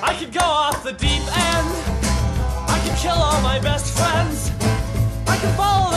I could go off the deep end. I could kill all my best friends. I could follow